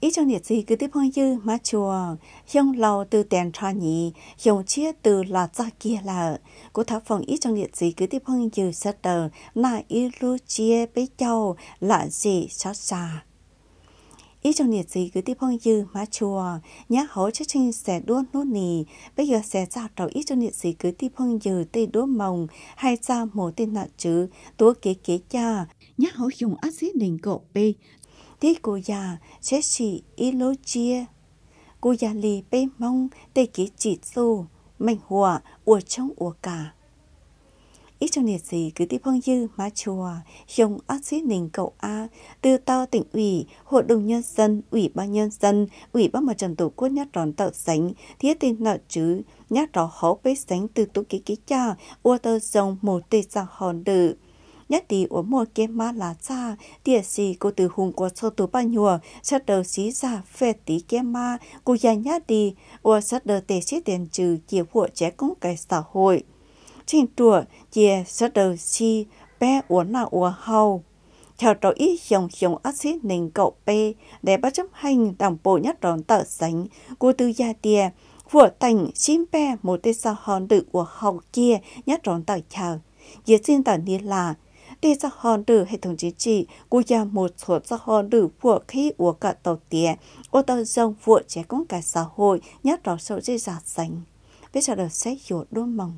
ý trong nhiệt gì cứ tiếp phong dư má chùa hiông lầu từ tiền trà nhị hiông chia từ là ra kia là của thảo phòng ý trong nhiệt gì cứ tiếp phong dư sát đờ na ý lu chia bấy châu là gì sát xa ý trong nhiệt gì cứ tiếp phong dư má chùa nhá hỗ chất trình sẽ đua nốt nì bây giờ sẽ ra đầu ý trong nhiệt gì cứ tiếp phong dư tây đua mồng hay ra một tên nợ chữ tố kế kế cha nhá hỗ dùng ác xí nền cộ bê tí cô già sẽ chỉ ý lô chia cô già lì bê mong tê ký chỉ xô mạnh hùa ủa trong ủa cả ý trong nhiệt gì cứ tiếp phong dư má chùa dùng ác xí nền cậu A từ tao tỉnh ủy hội đồng nhân dân ủy ban nhân dân ủy ban mặt trận tổ quốc nhát tròn tạo sánh thiết tên nợ chứ nhát trò hó bế sánh từ tố ký ký cha ủa tơ dòng một tê ra hòn đự nhất đi ở mua cái má là cha địa sĩ cô từ hùng của số tổ bao nhiêu sát đầu xí ra phê tí cái má cô già nhất đi ở sát đầu tệ sĩ tiền trừ chia hộ trẻ công cái xã hội trên chùa chia sát đầu xí bé ở nào ở hậu theo đó ý dòng ác sĩ nền cậu bé để bắt chấp hành đảng bộ nhất tròn tờ sánh cô từ gia địa của thành xin bé một tên xã hòn tự của hậu kia nhất tròn tờ chờ giờ xin tờ đi là để xã hòn tự hệ thống chính trị của gia một số xã hòn tự của khi của cả tàu tiền ô tàu dòng của trẻ con cả xã hội nhất tròn sâu dây giả sánh bây giờ được sẽ hiểu đôi mong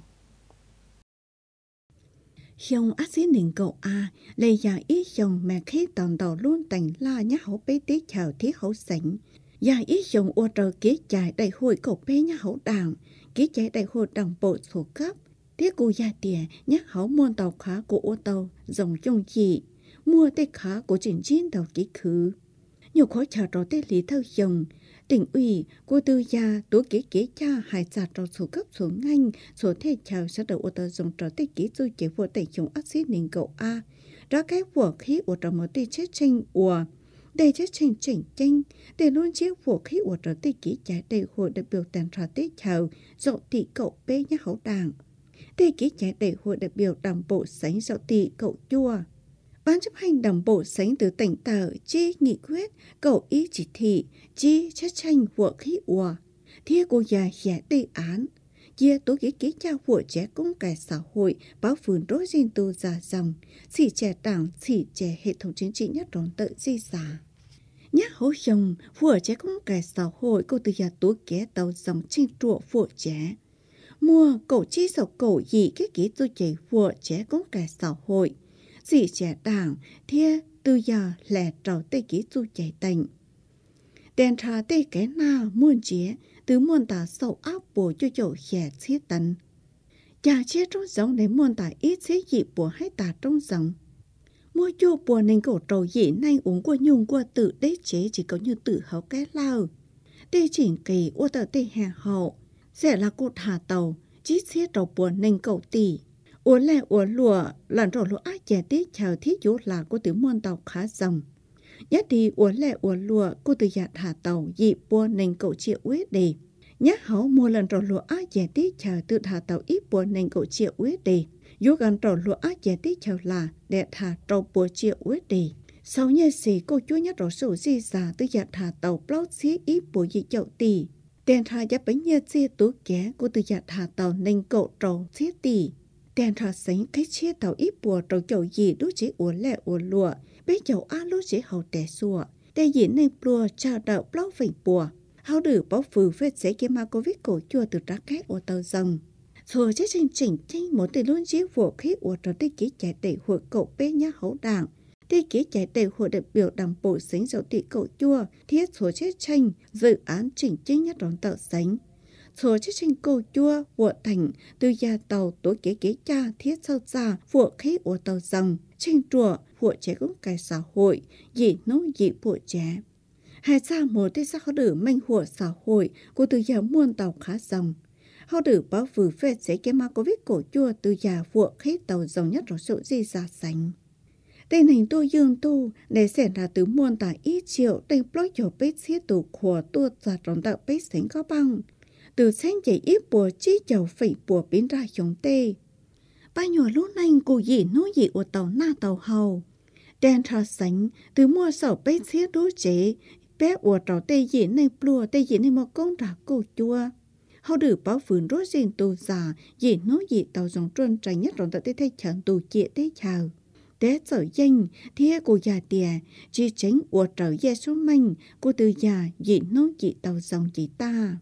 hiông ác sĩ nền cậu A lấy giả ý dòng mà khi tòn đầu luôn thành la nhá hậu bế tí chào thiết hậu sánh giả ý dòng ô trờ kế chạy đại hội cậu bế nhá hậu đảng kế chạy đại hội đảng bộ số cấp thiết cụ gia tìa nhá hậu muôn tàu khá của ô tàu dòng chung dị mua tê khá của trình chiến đầu ký khứ nhiều khó chào trò tê lý thơ dòng tỉnh ủy cô tư gia tố kế cha hải giả trò số cấp số ngành số thể chào sẽ đầu ô tờ dòng trò tê ký du chế vô tẩy chống ác xí nền cậu A đó cái vũ khí của trò một tê chết tranh ủa để chết tranh chỉnh tranh để luôn chiếc vũ khí của trò tê ký trái đầy hội đại biểu tàn trò tê chào dậu tỷ cậu bê nhá hậu đảng tê ký trái đầy hội đại biểu đảng bộ sánh dậu tỷ cậu chua ban chấp hành đảng bộ sánh từ tỉnh tờ chi nghị quyết cậu ý chỉ thị chi chất tranh vũ khí ủa thiết cô già hẻ đề án chia tố kế cha của trẻ công cái xã hội báo phường đối diện tu già dòng xỉ trẻ đảng xỉ trẻ hệ thống chính trị nhất đón tự di giả nhắc hỗ dòng của trẻ công cái xã hội cô từ nhà tố kế tàu dòng trên trụ của trẻ mua cậu chi sầu cậu gì cái ký tôi chạy của trẻ công cái xã hội xỉ trẻ đảng thia từ giờ lẻ trò tê ký tôi chạy tành đèn trà tê cái nào muôn chế từ muôn tả sầu áp bổ cho chỗ xẻ xí tấn nhà chế trong giống để muôn tả ít xí dị bổ hay tả trong giống mua chua bùa nên cổ trầu dị nay uống qua nhung qua tự đế chế chỉ có như tự hấu cái lao tê chỉnh kỳ ô tờ tê hè hậu sẽ là cột hà tàu chí xí trầu bùa nên cậu tỷ uống lẹ uống lùa lần trầu lúa ác chè tê chào thiết dỗ là của từ muôn tàu khá dòng nhất đi uốn lẹ uốn lùa cô từ giặt hà tàu dị bùa nên cậu chịu quyết đi nhắc hấu mua lần trò lúa á dẻ tí chờ từ hà tàu ít bùa nên cậu chịu quyết đi vô gần trò lúa á dẻ tí chờ là để thả trâu bùa chịu quyết đi sau nhớ xì cô chúa nhắc trò sổ di giả từ giặt hà tàu bao xí ít bùa dị chậu tì đèn thả giá bánh nhớ xì tú ké cô từ giặt hà tàu nên cậu trâu xí tì đèn thả sánh cái chia tàu ít bùa trâu chậu gì đú chỉ uốn lẹ uốn lùa bé chậu á lúc chỉ hậu tẻ xua để diễn nên plua chào đậu bao vịnh bùa hậu được báo phừ phê sẽ kia mà covid cổ chua từ trá két ở tàu rồng rồi chết chỉnh chỉnh một từ luôn chiếc vũ khí ở trò tê ký chạy đầy hội cậu bé nhá hậu đảng tê ký chạy đầy hội đại biểu đảng bộ sánh dậu tị cậu chua thiết số chết tranh dự án chỉnh chính nhất đón tàu sánh số chết tranh cậu chua vụ thành từ gia tàu tối kế cha thiết sâu ra vũ khí ở tàu rồng tranh chùa của trẻ cũng cái xã hội dị nấu dị của trẻ hay sao một thế sao họ được manh của xã hội của từ giờ muôn tàu khá dòng họ được báo vừa phê sẽ cái mà covid cổ chua từ giờ vụ khí tàu dòng nhất rồi sự gì ra sánh tên hình tôi dương tu để sẽ là từ muôn tàu ít triệu tên blog cho bếp xế tù của tôi ra trong tạo bếp sánh có bằng từ sáng chạy ít bùa chi chầu phẩy bùa biến ra chống tê bao nhiêu lúc này cô gì nói gì của tàu na tàu hầu đèn thả sánh từ mua sầu bếp xế đối chế bé ủa trò tê dị nên plua tê dị nên một con rạc cô chua. Họ được bảo phường rốt riêng tù giả, dị nói dị tàu dòng trơn trái nhất rồi tê thay chẳng tù chịa tê chào. Tế sở danh, thế cô già tìa, chỉ tránh ủa trở dê số mình, cô từ già dị nói dị tàu dòng dị ta.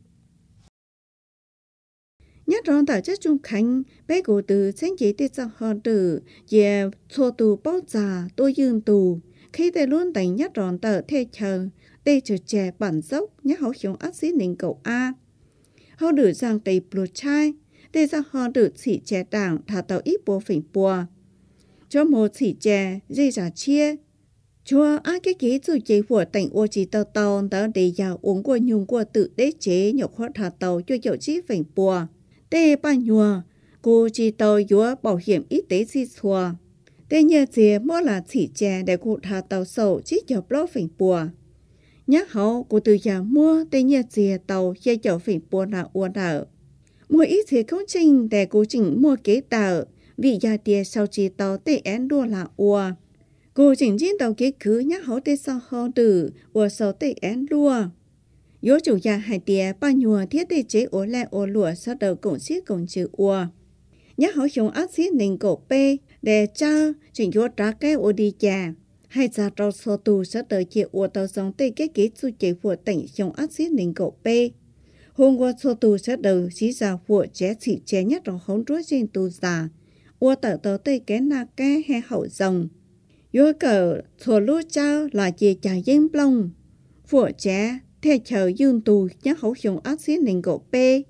Nhất rõn tờ chất trung khánh, bé cổ từ sáng chế tiết ra họ tử, dè thua tù bao giả, tôi dương tù. Khi tê luôn đánh nhất rõn tờ thê chờ, tê chờ trẻ bản dốc, nhất hậu hiếu ác xí nình cậu A. Họ được rằng tây bùa chai, tê ra họ được chỉ trẻ đảng thả tàu ít bùa phỉnh bùa. Cho một chỉ trẻ, dây giả chia. Chúa á cái kế dù chế của tỉnh ô chỉ tàu tàu đó để giàu uống qua nhung qua tự đế chế nhọc khó thả tàu cho dậu chí phỉnh bùa. Tê bà nhùa, cô chỉ tàu dùa bảo hiểm y tế gì xua. Tê nhờ chế mô là chỉ trẻ để cô thả tàu sầu chỉ dọc lô phỉnh bùa. Nhắc hậu, cô từ nhà mua tê nhờ chế tàu dây dọc phỉnh bùa là ua đảo. Mua ít chế công trình để cô chỉnh mua kế tàu, vì gia tìa sau chỉ tàu tê én đua là ua. Cô chỉnh chính tàu kế cứ nhắc hậu tê sau hò tử, ua sau tê én đua. Yếu chủ nhà hải tìa bà nhùa thiết tê chế ổ lẹ ổ lụa sau đầu cổng xí cổng chữ ua. Nhắc hậu dùng ác xí nình cổ bê để cho chỉnh yếu trả cái ổ đi chà. Hay ra trò sổ tù sau đầu chế ổ tàu dòng tê kế kế chú chế của tỉnh dùng ác xí nình cổ bê. Hôm qua sổ tù sau đầu xí ra của chế chỉ chế nhất trong hóng rối trên tù giả. Ua tàu tàu tê kế na kế hay hậu dòng. Yếu cờ sổ lũ trao là chế chà dân plông. Phụ chế thế chờ dương tù nhắc hậu dùng ác xí nình cổ bê.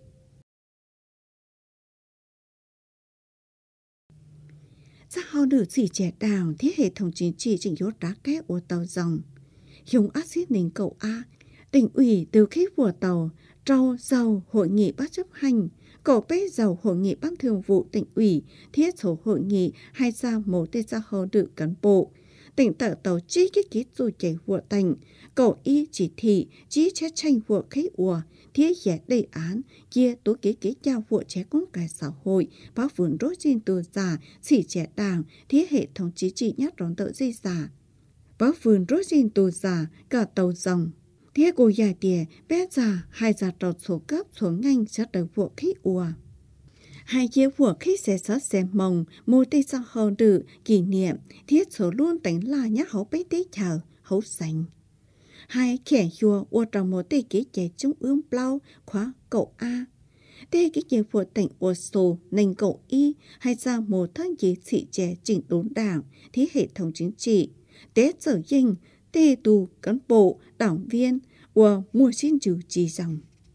Chắc họ được chỉ trẻ đào thiết hệ thống chính trị chỉnh yếu đá kép của tàu dòng. Dùng ác xí nình cổ A, tỉnh ủy từ khi của tàu, trao giàu hội nghị bắt chấp hành, cổ bê giàu hội nghị ban thường vụ tỉnh ủy, thiết số hội nghị hay ra một tê gia họ được cán bộ. Tỉnh tạo tàu chi cái ký dù chạy của tỉnh, cậu y chỉ thị, chỉ chết tranh của khí ủa, thiết giải đề án, chia tố kế trao của trẻ công cái xã hội, báo vườn rốt trên tù giả, chỉ trẻ đảng, thiết hệ thống chính trị nhất rõn tợ dây giả. Báo vườn rốt trên tù giả, cả tàu dòng. Thiết cô dài tìa, bé giả, hai giả trọt số cấp số ngành sẽ đầu vụ khí ủa. Hai chia của khí sẽ sót xem mông, mô tê sao hò đự, kỷ niệm, thiết số luôn tỉnh là nhá hấu bế tế chờ, hấu sành. Hai kẻ chùa ua trong một tê kế chế trung ương blau khóa cậu A. Tê kế chế của tỉnh ua sổ nành cậu Y hay ra một thân chế trị chế chỉnh đốn đảng, thế hệ thống chính trị. Tế sở dinh, tê tù, cán bộ, đảng viên, ua mua xin chủ trì rằng.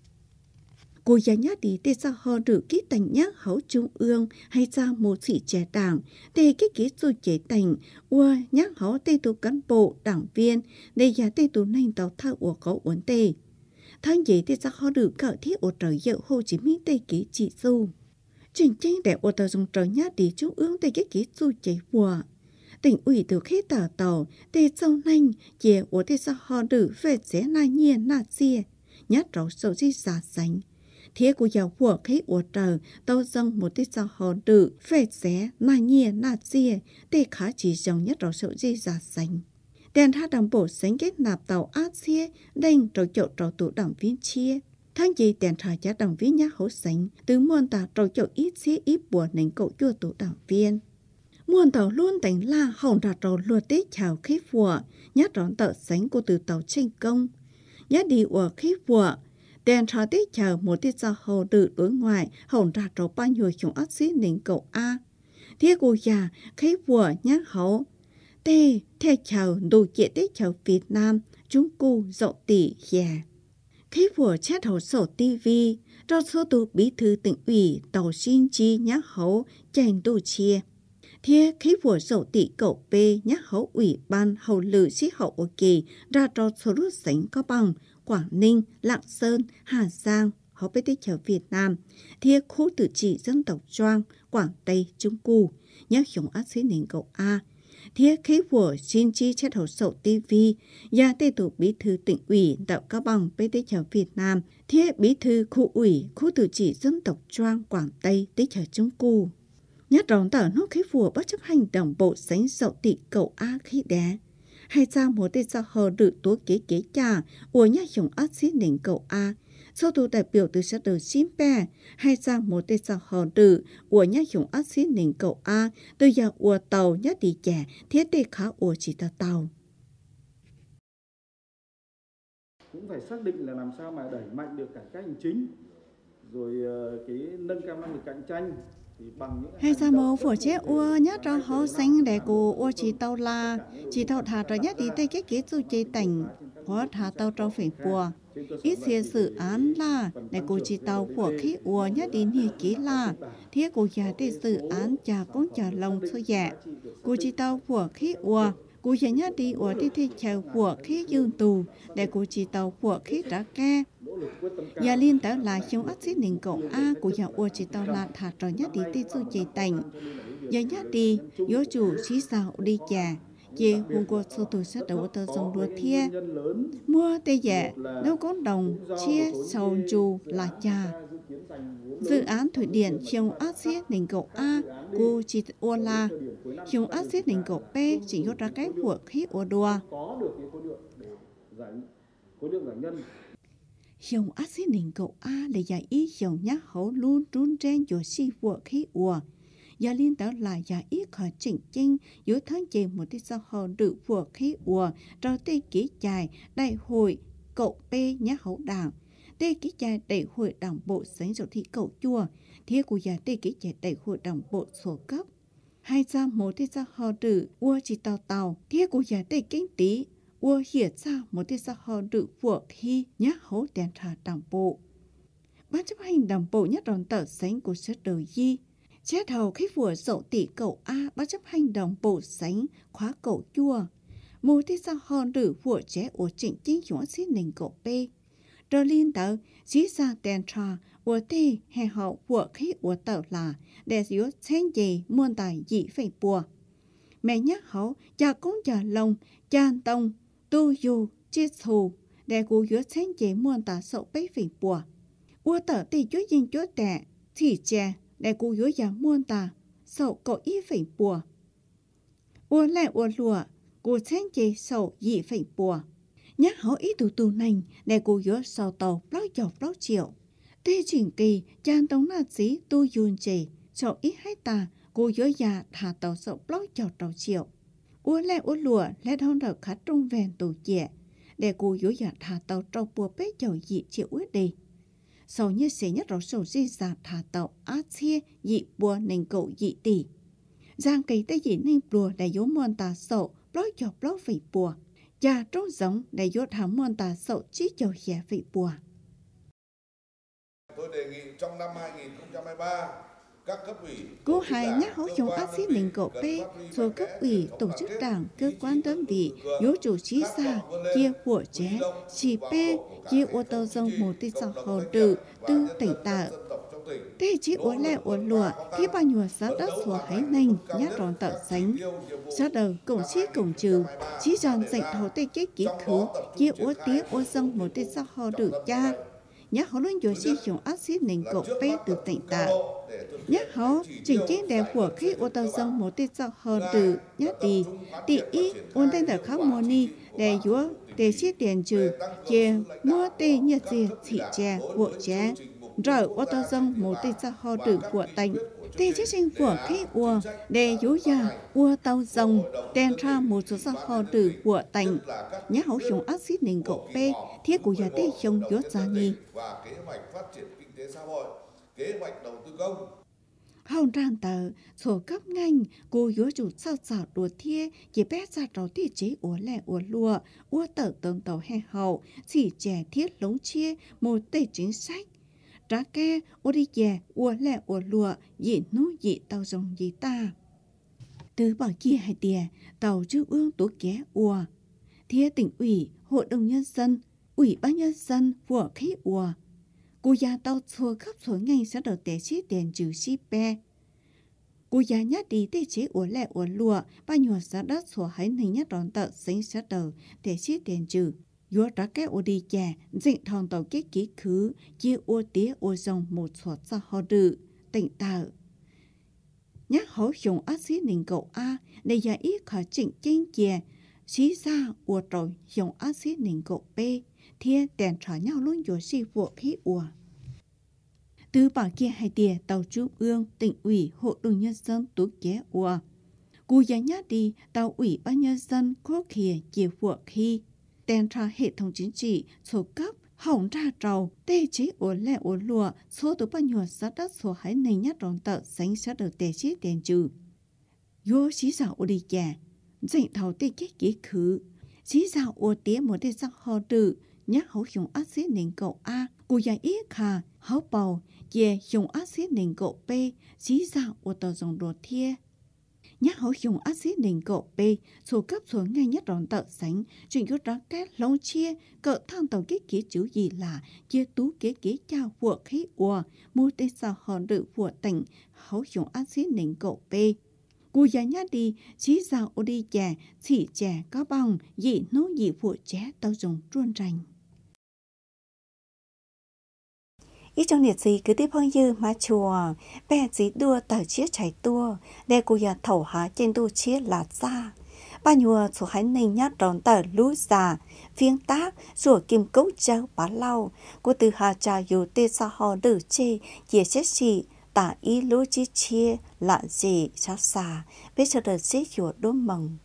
Cô giá nhá đi tê sao họ được ký tành nhá hấu trung ương hay ra một sĩ trẻ đảng, tê cái ký dù chế tành, ua nhá hấu tê tù cán bộ, đảng viên, để giá tê tù nành tàu thao ua có uốn tê. Thang dễ tê sao họ được cạo thiết ua trời dạo Hồ Chí Minh tê ký trị dù. Trình tranh để ua tàu dùng trời nhá đi trung ương tê cái ký dù chế ua. Tỉnh ủy từ khi tàu tê châu nành, dễ ua tê sao họ được về dễ na nhiên na xìa, nhát rau sầu di giả sánh. Thế của giáo của khí ủa trời, tàu dòng một tiết sao họ tự, phê xé, na nhìa, na xìa, tê khá chỉ dòng nhất rõ sự di giả xanh. Đèn tha đồng bộ xánh kết nạp tàu át xìa, đành rồi chậu trò tụ đảng viên chia. Tháng gì đèn thả giá đảng viên nhá hấu xánh, từ muôn tà rồi chậu ít xìa ít bùa nền cậu chua tụ đảng viên. Muôn tàu luôn đánh la hồng rạc rồi luật tiết chào khí phùa, nhát rõn tợ xánh của từ tàu tranh công. Nhát đi ủa khí phùa, đèn thả tiết chờ một tiết giao hồ tự đối ngoại hồng ra trổ bao nhiêu chúng ác xí nền cậu A. Thế cô già khí vua nhắc hấu. Tê, thế chờ đủ chế tiết chờ Việt Nam, chúng cô dậu tỷ già. Khí vua chết hậu sổ TV, cho số tù bí thư tỉnh ủy tàu xin chi nhắc hấu chành đủ chia. Thế khí vua dậu tỷ cậu B nhắc hấu ủy ban hậu lự sĩ hậu ở kỳ ra cho số rút sánh có bằng Quảng Ninh, Lạng Sơn, Hà Giang, họ bế tích chờ Việt Nam, thiết khu tự trị dân tộc Choang, Quảng Tây, Trung Cù, nhắc dùng ác xí nền cậu A. Thiết khí của xin chi chết hậu sậu TV, và tê tụ bí thư tỉnh ủy đạo Cao Bằng bế tích chờ Việt Nam, thiết bí thư khu ủy, khu tự trị dân tộc Choang, Quảng Tây, tích chờ Trung Cù. Nhắc rõn tờ nốt khí của bất chấp hành đồng bộ sánh sậu tị cậu A khí đá. hay ra một tên xã hội được tố kế cha của nhà dùng ác sĩ nền cậu A. Sau tù đại biểu từ sẽ được xin bè hay ra một tên xã hội được của nhà dùng ác sĩ nền cậu A từ giờ của tàu nhất đi trẻ thiết đề khá của chỉ tàu. Cũng phải xác định là làm sao mà đẩy mạnh được cải cách hành chính, rồi cái nâng cao năng lực cạnh tranh. Hay sao mô phổ chế ua nhá cho họ xanh để cô ua chỉ tàu là chỉ tàu thả cho nhất đi tây cái kế chú chế tỉnh hóa thả tàu trong phỉnh bùa ít xe dự án là để cô chỉ tàu của khí ua nhất đi nhị kỹ là thế cô già để dự án chả cũng chả lòng thôi dạ cô chỉ tàu của khí ua cô già nhất đi ua đi thi chèo của khí dương tù để cô chỉ tàu của khí trả ke. Nhà liên tới là trong ác xích nền cộng A của nhà ua chỉ tàu là thả trò nhất đi tê su chế tỉnh. Giờ nhất đi, yếu chủ xí sao đi chà, dì hùng cô sô tù sát đầu tờ dòng đua thia. Mua tê dạ, nếu có đồng, chia sầu dù là chà. Dự án thủy điện trong ác xích nền cộng A của chỉ ua là trong ác xích nền cộng B chỉ yếu ra cái của khí ua đùa. Dòng axit nền cậu A là giải ý dòng nhá hậu luôn trốn trên chỗ si vua khí ua. Gia liên đó là giải ý khỏi chỉnh chinh giữa tháng chê một tí sao họ được vua khí ua cho tê ký chài đại hội cậu B nhá hậu đảng. Tê ký chài đại hội đảng bộ sánh dầu thị cậu chua. Thế của giải tê ký chài đại hội đảng bộ số cấp. Hai ra một tí sao họ được ua chỉ tàu. Thế của giải tê kinh tí. Ua hiện ra một tí xã hội được vua khi nhá hấu đèn thả đảng bộ. Ban chấp hành đảng bộ nhất đòn tờ sánh của sự đời di. Chết hầu khi vua dậu tỷ cậu A ban chấp hành đảng bộ sánh khóa cậu chua. Một tí xã hội được vua trẻ của chỉnh chính chúng xí nền cậu B. Rồi liên tờ dĩ ra đèn thả của tê hè hậu vua khi của tờ là để giữa chén gì muôn tài dị phải bùa. Mẹ nhắc hấu cha cũng chờ lòng cha tông tu dù chết thù để cô yếu chén chế muôn tả sậu bấy phỉnh bùa. Ua tở tì chúa dinh chúa tẻ thì chè để cô yếu giả muôn tả sậu cậu ý phỉnh bùa. Ua lẹ ua lùa cô chén chế sậu dị phỉnh bùa. Nhắc hấu ý tù nành để cô yếu sậu tàu blog dọc blog triệu. Tê trình kỳ chan tông nà dí tu dùn chế sậu ý hay tà cô yếu giả thả tàu sậu blog dọc tàu triệu. Ua lẹ ua lùa lẹ thông đợt khá trung vẹn tù chẹ để cô yếu giả thả tàu trâu bùa bế chầu dị triệu ước đi. Sau như sẽ nhất rõ sầu di giả thả tàu á chia dị bùa nền cậu dị tỷ. Giang cây tới dị nên bùa để yếu muôn tà sậu blog cho blog vị bùa. Và trông giống để yếu thả muôn tà sậu chí chầu dẻ vị bùa. Tôi đề nghị trong năm 2023 Cô hai nhắc hấu trong ác xích nền cậu B, rồi cấp ủy, tổ chức đảng, cơ quan đơn vị, yếu chủ trí xa, chia của chế, chỉ B, chia ô tô dòng một tí xã hội tự, tư tỉnh tạo. Thế chỉ ổ lẹ ổ lụa, khi bao nhiêu xã đất của hãy nành, nhát tròn tợ sánh. Xã đầu, cổng xí cổng trừ, chỉ dọn dạy thổ tê kết ký khứ, chia ổ tía ổ dòng một tí xã hội tự cha. Nhắc hấu luôn dùa xí dùng ác xích nền cậu B từ tỉnh tạo. Nhắc hấu chỉnh chế đẹp của khi ô tô dòng một tí xã hội tự nhắc đi. Tỷ ý ôn tên tờ khá mô ni để dùa để xí tiền trừ, chia mua tê nhật dì thị chè của chế. Rồi ô tô dòng một tí xã hội tự của tỉnh. Tê chế sinh của khi ua để dũ già ua tàu dòng tên ra một số xã hội tự của tỉnh. Nhắc hấu dùng ác xích nền cậu B thiết của nhà tê dùng dốt ra nhi. Hồng ràng tờ, sổ cấp ngành, cô yếu chủ sao xảo đùa thia, chỉ bé ra trò thiết chế ủa lẹ ủa lùa, ua tờ tông tàu hè hậu, chỉ trẻ thiết lống chia, một tê chính sách. Trá ke, ua đi dè, ua lẹ ủa lùa, dị nú dị tàu dòng dị ta. Từ bảo chia hai tìa, tàu chư ương tố ké ua. Thia tỉnh ủy, hội đồng nhân dân, ủy ban nhân dân, của khí ua. Cô già tàu xua khắp số ngành sẽ đầu tế chế tiền trừ xí bè. Cô già nhát đi tế chế ủa lẹ ủa lùa, bao nhiêu xã đất xua hãy hình nhất đón tợ sinh sẽ đầu tế chế tiền trừ. Yếu ra cái ủa đi chè, dịnh thòng tàu kết ký khứ, chia ủa tía ủa dòng một soát xa họ đự, tỉnh tạo. Nhắc hấu dùng ác xí nền cậu A, để giả ý khỏi chỉnh chênh chè, xí ra ua trò dùng axit nền cậu bê thiên đèn trả nhau luôn dù xì vụ khí ua. Từ bảo kia hai tìa tàu trung ương tỉnh ủy hội đồng nhân dân tú kế ua. Cú giá nhát đi tàu ủy ban nhân dân khó khỉa chìa vụ khí. Đèn trả hệ thống chính trị số cấp hỏng ra trầu tê chế ổ lẹ ổ lùa số tụ bao nhiêu sát đất số hãy nền nhát rộng tợ sánh sát được tê chế đèn trừ. Yo xí dạo ổ đi chè, dành thầu tê kết ký khứ. Xí dạo ổ tía một tê sắc hò trừ, nhát hấu dùng axit nền cậu A, cú giá ít khà, hấu bầu, dè dùng axit nền cậu B, xí dạo ổ tàu dòng đồ thia. Nhát hấu dùng axit nền cậu B, số cấp số ngay nhất rộng tợ sánh, chuyện yếu đó kết lông chia, cỡ thang tàu kết ký chữ gì là, chia tú kế ký chào vụ khí ổ, mô tê sao hò rự vụ tỉnh, hấu dùng axit nền cậu B. Cú giá nhát đi, chỉ dạo ô đi chè, chỉ chè có bông, dị nô dị phụ trẻ tao dùng truôn rành. Ý trong nhiệt gì cứ tiếp phong dư mà chùa, bè dĩ đua tờ chia chảy tua, để cú giá thầu há trên đua chia là ra. Ba nhùa số hãy nền nhát rõn tờ lũ già, phiên tác, rùa kim cấu châu bá lau, cô từ hà trà dù tê xa hò đử chê, dễ chết xì, tả ý lũ chí chia lạ gì sao xa bây giờ đợt xế dùa đố mừng.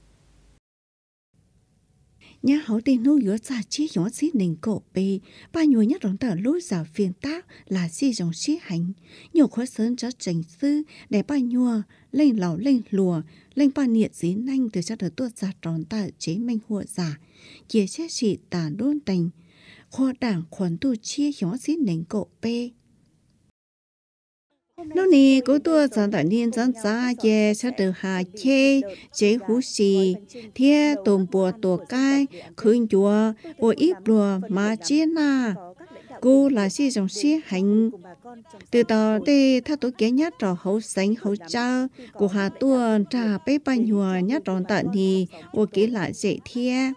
Nhà hậu tên nô dùa xa chia dùa xí nền cổ bê ba nhùa nhát rõn tờ lũ già phiên tác là xí dòng xí hành nhiều khóa sơn cho trình sư để ba nhùa lên lẩu lên lùa lên ba nhiệt dí nanh từ cho đợt tuột già tròn tờ chế minh hùa giả chia chết xị tả đôn tình khoa đảng khuẩn tu chia dùa xí nền cổ bê. Lúc này cô tôi chọn tại niên chọn giá về sẽ được hạ chế chế hú xì thiên tồn bùa tổ cai khuyên chùa ô ít bùa mà chế na cô là sĩ dòng sĩ hành từ đó để thắt tổ kế nhát trò hậu sánh hậu cha của hà tuần trà bế ba nhùa nhát tròn tận thì ô kế lại dễ thiên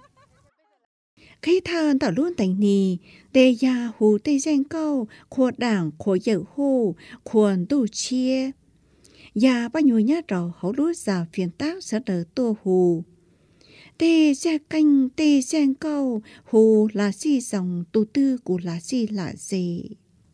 khi thằng tao luôn tình nì để gia hù tây danh câu khổ đảng khổ dữ hù khuẩn tu chia gia bao nhiêu nhát trò hậu lúa già phiền tác sẽ đỡ tô hù tê gia canh tê danh câu hù là si dòng tu tư của là si là gì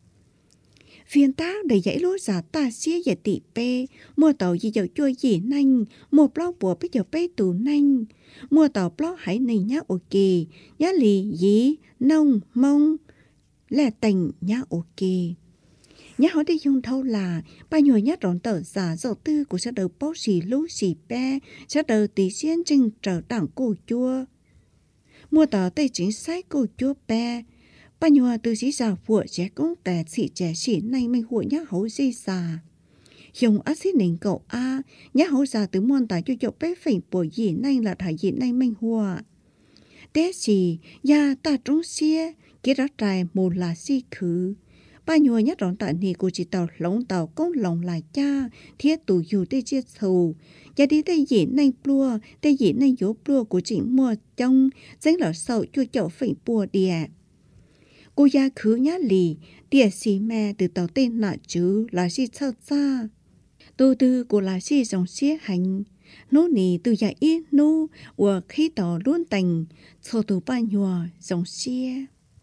phiền tác để dãy lúa già ta xía về tị bê mua tàu gì dầu chua gì nanh mua blog bùa bây giờ bê tù nanh mua tàu blog hãy này nhá ok nhá lì dí nông mông là tình nhá ok nhá hỏi đi dùng thâu là bao nhiêu nhá tròn tờ giả dầu tư của sẽ đầu bó xì lú xì bê sẽ đầu tí xiên trình trở đảng cô chua mua tàu tây chính sách cô chua bê bao nhiêu từ sĩ già vua trẻ cũng tè xị trẻ xị này mình hụi nhá hấu di già dùng axit nền cậu A nhá hấu già từ muôn tài cho dọc bé phỉnh bùa gì này là thải gì này mình hùa té gì ya ta trống xia kia đó trài một là si khứ bao nhiêu nhá tròn tại nì của chị tàu lông tàu công lòng lại cha thiết tù dù tê chia thù ya đi tê gì này plua tê gì này dỗ plua của chị mua trong danh là sầu cho chậu phỉnh bùa đìa cô gia khứ nhá lì tìa xì mẹ từ tàu tên nạ chứ là xì sao xa tu tư của là xì dòng xía hành nô nì từ nhà ít nô và khi tàu luôn tình sau từ ba nhòa dòng xía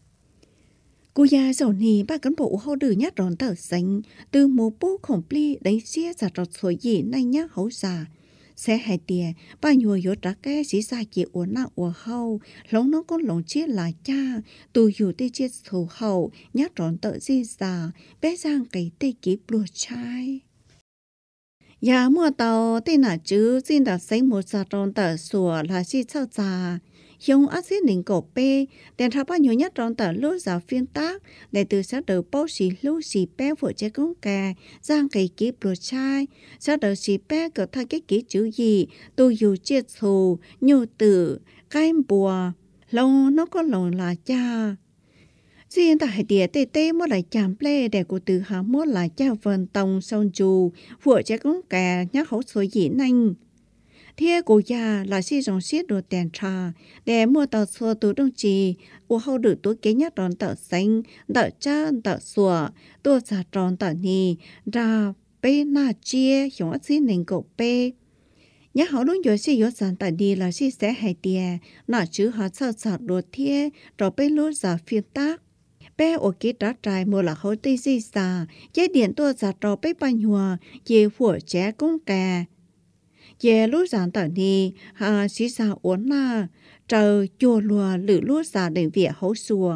cô gia dầu nì ba cán bộ hậu đử nhát ròn tờ xanh từ một bố khổng pli đánh xía giả trọt sổi gì nay nhá hấu giả sẽ hai tìa ba nhùa yếu trả cái sĩ xa chị ủa nạ ủa hậu lông nó con lông chia là cha tù dù tê chia thù hậu nhát tròn tợ di già bé giang cái tê kịp lùa trai nhà mua tàu tê nạ chứ xin đã xanh một giả tròn tợ sủa là si sao già dùng axit nền cổ bê đèn tháp bao nhiêu nhát tròn tợ lúa giả phiên tác để từ sát đầu bao xì lúa xì bé phụ chế công kè giang cái kịp lùa trai sát đầu xì bé cỡ thay cái kỹ chữ gì tôi dù chia thù nhu tử cái bùa lâu nó có lòng là cha riêng tại địa tê tê mua lại chạm ple để của từ hà mua lại cha vần tông sông chù phụ chế công kè nhát hậu số gì nanh thế cô già là si dòng xiết đồ đèn trà để mua tàu xua tủ đông trì của hậu được túi kế nhát tròn tàu xanh tàu cha tàu xua tua xà tròn tàu nì ra bê na chia dùng axit nền cậu bê nhá họ luôn giờ sẽ có sản tại đi là sẽ hay tiền nọ chứ họ sao sọt đồ thiê rồi bên lúa giả phiên tác bé ở kia đã trải mua là họ tây gì xa chế điện tua giả rồi bên bao nhua về của trẻ cũng cả về lúa sản tại đi họ sẽ sao uốn na trời chùa lùa lử lúa giả để việc hậu sùa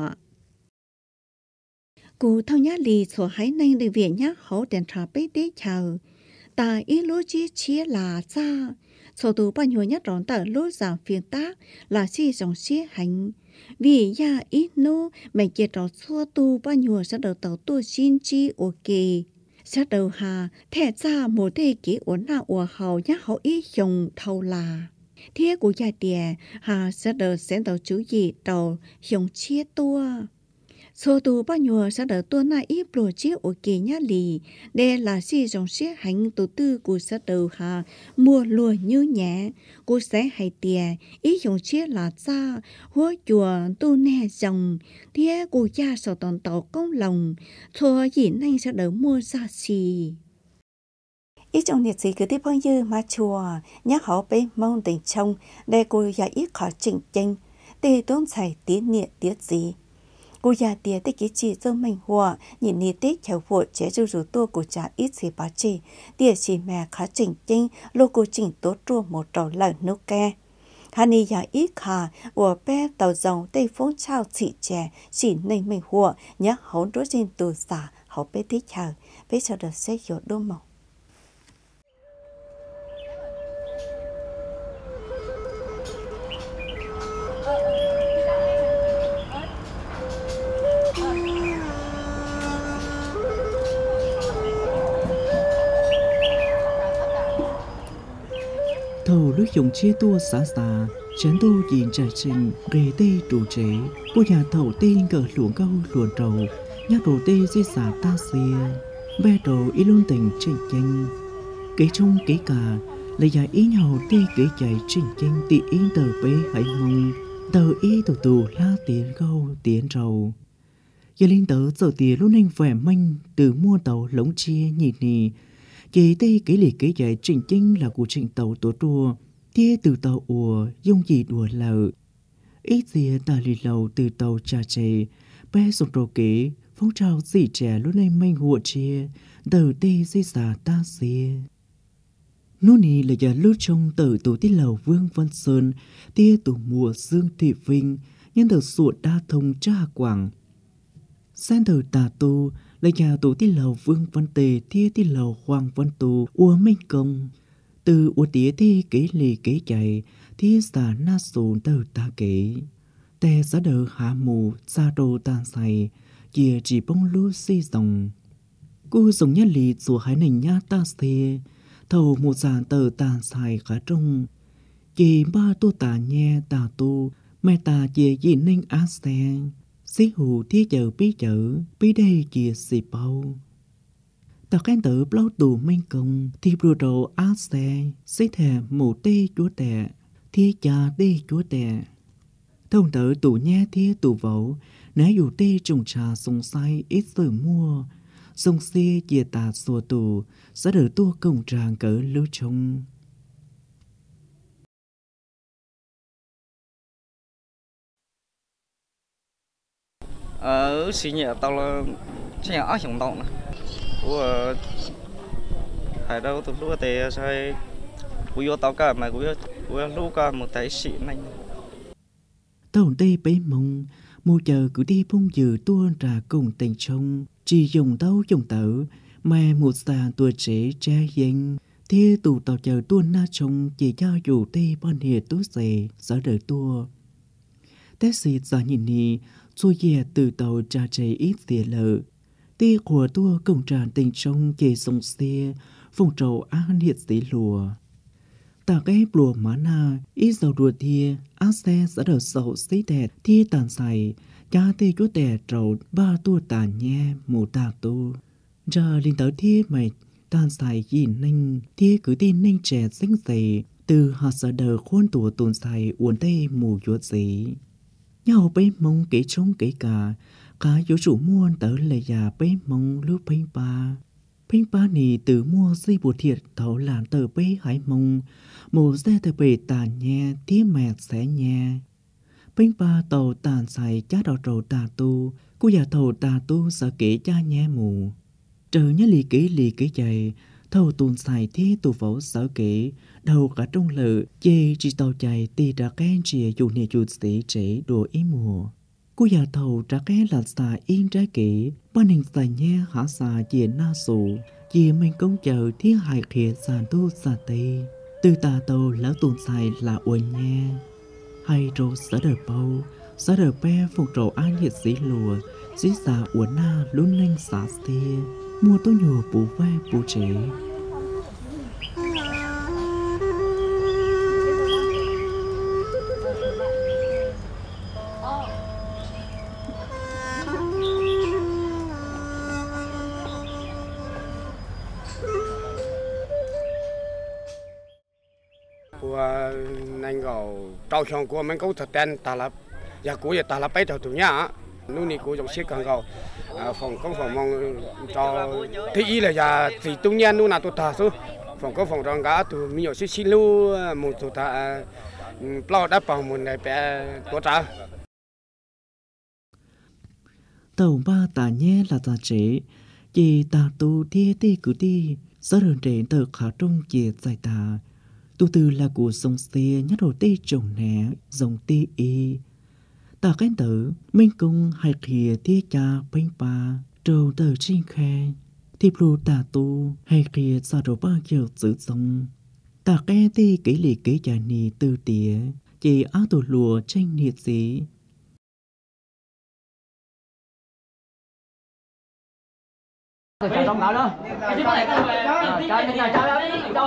cụ thâu nhá lì số hãy nên để việc nhá hậu đèn trà bế tế chờ ta ít lúa chia chia là xa số tù bao nhiêu nhất rõn tờ lúa giảm phiền tác là si dòng xế hành vì ya ít nô mẹ chia trò xua tu bao nhiêu sẽ đầu tàu tu xin chi ok sẽ đầu hà thẻ ra một thế kỷ ổn là ủa hầu nhá hậu ít dùng thâu là thế của gia địa hà sẽ đầu chú gì đầu dùng chia tua số tù bao nhiêu sẽ đỡ tuần này ít bùa chiếc ở kia nhá lì đây là si dòng xế hành tổ tư của sẽ đầu hà mua lùa như nhẹ của sẽ hay tiền ít dòng chiếc là xa hứa chùa tu nè dòng thế của cha sở toàn tàu công lòng thua gì nên sẽ đỡ mua ra xì ít trong nhiệt gì cứ tiếp bao nhiêu mà chùa nhắc họ bên mong tình chồng để cô già ít khó chỉnh chênh để tôn xài tiếng nhiệt tiết gì cô già tia tới cái chỉ cho mình hòa nhìn ni tết chèo vội chế rủ rủ tua của cha ít gì bà chị tia chỉ mẹ khá chỉnh chinh lô cô chỉnh tốt chua một trầu lợn nấu ke hà ni già ít hà của bé tàu dòng tây phong trao chị trẻ chỉ nên mình hòa nhớ hỗn rối trên tù xả hậu bé tết chờ bé chờ được sẽ hiểu đô màu thầu lúc dùng chia tua xả xả chén tu nhìn trả trình rề tê trụ chế cô nhà thầu tên cờ luồng câu luồn trầu nhắc đồ tê di xả ta xìa bé đồ ý luôn tình trình chênh kế trong kế cả là giải ý nhau tê kế chạy trình chênh tị ý tờ bế hãy mong tờ ý tù tù la tiến câu tiến trầu giờ linh tớ giờ tìa luôn anh vẻ manh từ mua tàu lống chia nhị nì kế tê kế lì kế chạy trình chênh là của trình tàu tổ đua tia từ tàu ùa dung gì đùa lợ ít gì ta lì lầu từ tàu trà chè bé sụp đồ kế phong trào dị trẻ lúc này manh hụa chia đầu tê di xả ta xìa nô nì là giờ lưu trong tờ tổ tiết lầu Vương Văn Sơn tia tổ mùa Dương Thị Vinh nhân tờ sụt đa thông cha quảng san tờ tà tu là nhà tổ tiết lầu Vương Văn Tề tia tiết lầu Hoàng Văn Tu ua minh công từ ua tía thi kế lì kế chạy thi xả na sồn tờ ta kế tè xá đờ hạ mù xa đồ tàn xài kia chỉ bông lú si dòng cô dùng nhá lì dù hãy nành nhá ta xê thầu một giàn tờ tàn xài khá trông kỳ ba tu tà nhẹ tà tu mẹ tà chìa dị ninh á xe xí hù thiết chở bí đây chìa xì bao tà khen tử bao tù minh công thì bùa đồ á xe xí thè mù tê chúa tè thiết cha tê chúa tè thông tử tù nhé thiết tù vẩu nếu dù tê trùng trà sông say ít sự mua sông xe chia tà xua tù sẽ đỡ tua công tràng cỡ lưu trông ở xí nhẹ tao là xí nhẹ áo chống động này của hải đâu tụi lúc thì sai của vô tao cả mà của lúc cả một tay xị này tàu đây bế mông mua chờ cứ đi bông dừa tua trà cùng tình trông chỉ dùng tàu dùng tở mà một già tuổi trẻ cha danh thế tù tàu chờ tua na trông chỉ cho dù tê bon hiệt tú dề sợ đợi tua té xịt giả nhìn nì xua dè từ tàu trà trẻ ít xìa lợ tê của tua cùng trà tình trông kề sông xe phong trầu an hiệt xí lùa ta cái lùa má na ít dầu đùa thia á xe sẽ đỡ sầu xí đẹp thi tàn xài cha tê chúa tè trầu ba tua tàn nhẹ mù tà tu giờ linh tới thi mày tàn xài gì ninh thi cứ tin ninh trẻ xinh dày từ họ sẽ đỡ khuôn tùa tồn xài uốn tê mù chuột gì nhau bế mông kỹ trống kỹ cả yếu chủ muôn tớ lệ già bế mông lưu bánh ba Pinh ba nì từ mua di bùa thiệt thấu làn tờ bê hải mông, mù xe tờ bê tàn nhẹ tía mẹt xẻ nhẹ. Pinh ba tàu tàn xài chá đỏ trầu tà tu, cô già thầu tà tu sợ kỹ cha nhẹ mù. Trừ nhá lì kỹ chạy, thầu tuôn xài thế tù vỗ sợ kỹ, đầu cả trong lự, chê chỉ tàu chạy tì ra kén chìa dù nè chụt sĩ trẻ đùa ý mùa. Cô già thầu ra kén là xà yên trái kỹ, ba nền xài nhé hả xà chìa na sụ, chìa mình công chờ thiết hại khía xà tu xà tì. Từ tà tàu lão tuôn xài là uẩn nhé. Hay rô sở đờ bè phục trầu an hiệt sĩ lùa, sĩ xà uẩn na luôn lên xà xìa. Mua tôi nhùa bù ve bù chế. Của anh gầu trâu xong của mình cũng thật tên ta là giờ của giờ ta là bấy đầu tụi nhá lúc này của dòng xe càng gầu phòng có phòng mong cho thì ý là giờ thì tung nhiên lúc nào tụi ta số phòng có phòng rong cá tụi mình nhiều xí lu một tụi ta bao đáp bằng một này bé của trả Tàu ba tà nhé là tà chế, chỉ tà tu thia tì cứ tì, sở rừng trẻ tờ khá trong chìa dài tà. Tu từ là của sông xe nhát hồ tì trồng nẻ, dòng tì y. Tà kén tử, minh cung hai khía tia cha bánh ba, trâu tờ trên khe. Thiệp lù tà tu, hai khía xa đồ ba giờ giữ dòng. Tà kén tì kỹ lì kỹ chà nì tư tía, chỉ áo tù lùa tranh nhiệt dĩ. Chào đông gạo đó. Chào mình chào đó.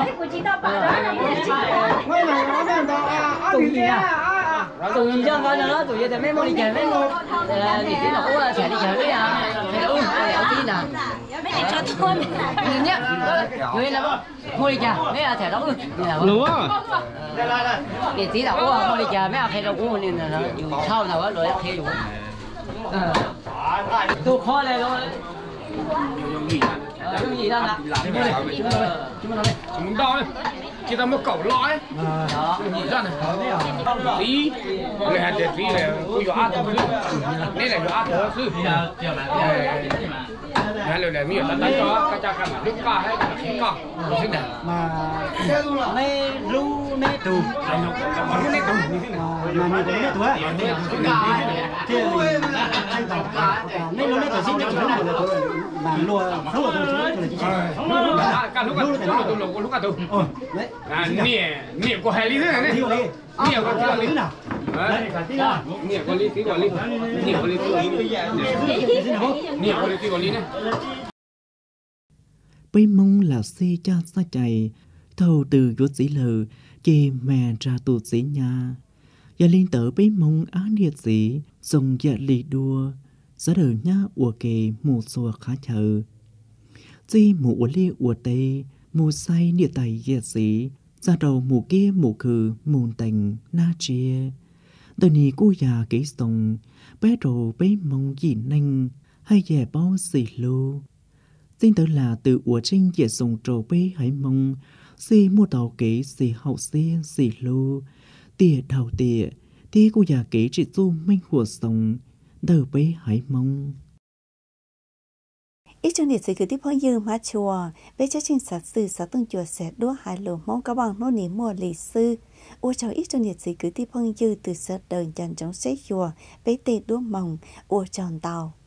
Tụi gì à? Tụi gì chứ coi nó tụi gì thì mấy món đi chơi mấy món. Thì chỉ là có sẽ đi chơi với thầy đâu, ở chi nè. Mấy cái cho thôi. Nhìn nhá. Người là mua đi chơi mấy thầy đâu. Đúng không? Thì chỉ là có mua đi chơi mấy thầy đâu cũng nên là dù sau nào á rồi thầy dùng. Tôi khó này rồi. Cái gì đang làm? chúng đo đấy chỉ tao một cẩu lõi nhìn ra này tí người hạt tí là tôi ăn thôi nên là ăn thôi chứ hay là mình đã đánh cho các cha các nước ca hay là khí ca thế nào mà mấy ru mấy tù mà mình cũng mấy tù á thế anh tàu mấy ru mấy tù xin cho chúng mà lùa không là tôi chỉ cả lúc cả tù niệm của hai lý thế này niệm của hai lý nào niệm của lý tí của lý niệm của lý tí của lý niệm của lý tí của lý này Bây mong là si cha xa chạy, thầu từ vô dĩ lờ, chì mẹ ra tù dĩ nhà. Và liên tở bây mong án nhiệt dĩ, dùng dạ lì đua, giá đờ nhá ủa kề mù xùa khá chờ. Dì mù ủa li ủa tê, mù say địa tài dạ dĩ, ra đầu mù kia mù khử mù tình na chia. Đời này cô già kỹ sống, bé đồ bây mong dĩ nanh, hay dè bao xì lưu. Xin tự là từ ủa trinh dễ dùng trầu bê hải mông, xì mua tàu kỹ xì hậu xì xì lưu, tìa đầu tìa, tìa cô già kỹ trị du minh hùa sống, đờ bê hải mông. Ít trong địa chỉ cứ tiếp phong dư má chùa, với chất trình sát sư sát tương chùa sẽ đua hai lỗ mong các bằng nô ní mùa lì sư. Ủa cháu ít trong địa chỉ cứ tiếp phong dư từ sát đời dàn chống xét chùa, với tê đua mong, ủa tròn tàu.